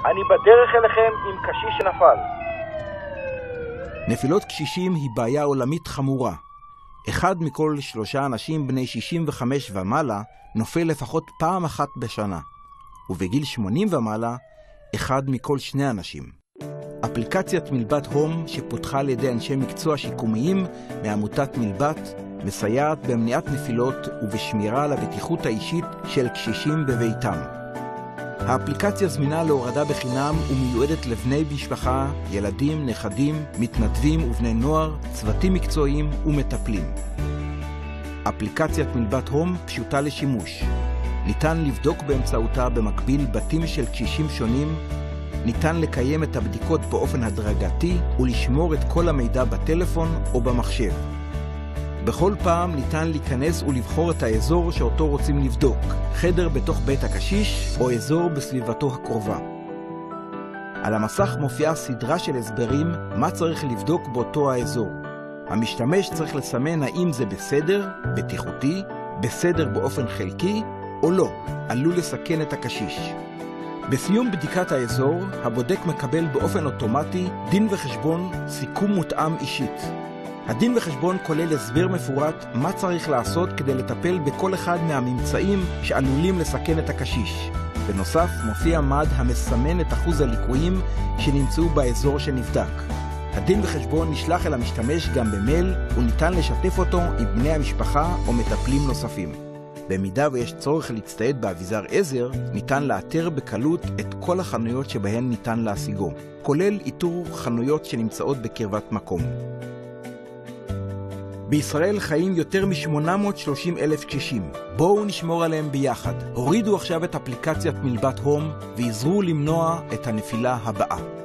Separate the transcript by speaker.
Speaker 1: אני בדרך אליכם עם קשיש שנפל.
Speaker 2: נפילות קשישים היא בעיה עולמית חמורה. אחד מכל 3 אנשים בני 65 ומעלה נופל לפחות פעם אחת בשנה. ובגיל 80 ומעלה, אחד מכל 2 אנשים. אפליקציית מלבת הום שפותחה על ידי אנשי מקצוע שיקומיים מעמותת מלבת מסייעת במניעת נפילות ובשמירה על הבטיחות האישית של קשישים בביתם. האפליקציה זמינה להורדה בחינם ומיועדת לבני משפחה, ילדים, נכדים, מתנדבים ובני נוער, צוותים מקצועיים ומטפלים. אפליקציית מלבת הום פשוטה לשימוש. ניתן לבדוק באמצעותה במקביל בתים של קשישים שונים, ניתן לקיים את הבדיקות באופן הדרגתי ולשמור את כל המידע בטלפון או במחשב. בכל פעם ניתן להיכנס ולבחור את האזור שאותו רוצים לבדוק, חדר בתוך בית הקשיש או אזור בסביבתו הקרובה. על המסך מופיעה סדרה של הסברים מה צריך לבדוק באותו האזור. המשתמש צריך לסמן האם זה בסדר, בטיחותי, בסדר באופן חלקי או לא, עלול לסכן את הקשיש. בסיום בדיקת האזור, הבודק מקבל באופן אוטומטי דין וחשבון סיכום מותאם אישית. הדין וחשבון כולל הסבר מפורט מה צריך לעשות כדי לטפל בכל אחד מהממצאים שעלולים לסכן את הקשיש. בנוסף, מופיע מד המסמן את אחוז הליקויים שנמצאו באזור שנבדק. הדין וחשבון נשלח אל המשתמש גם במייל וניתן לשתף אותו עם בני המשפחה או מטפלים נוספים. במידה ויש צורך להצטייד באביזר עזר, ניתן לאתר בקלות את כל החנויות שבהן ניתן להשיגו, כולל איתור חנויות שנמצאות בקרבת מקום. בישראל חיים יותר מ-830,000 קשישים. בואו נשמור עליהם ביחד. הורידו עכשיו את אפליקציית מלבת הום ועזרו למנוע את הנפילה הבאה.